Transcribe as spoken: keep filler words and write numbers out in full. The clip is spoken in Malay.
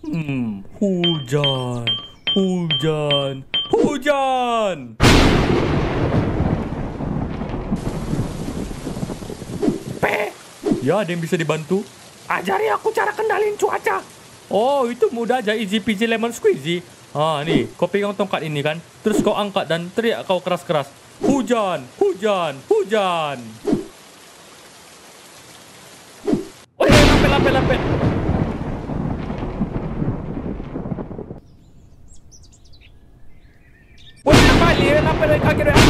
Hmm, hujan, hujan, hujan. Pe, ya ada yang bisa dibantu? Ajari aku cara kendalin cuaca. Oh, itu mudah aja, easy peasy lemon squeezy. Ah, nih, kau pegang tongkat ini kan, terus kau angkat dan teriak kau keras-keras. Hujan, hujan, hujan. Oh, lapet, lapet, lapet. Wah, balik, lapet lagi kaki dia.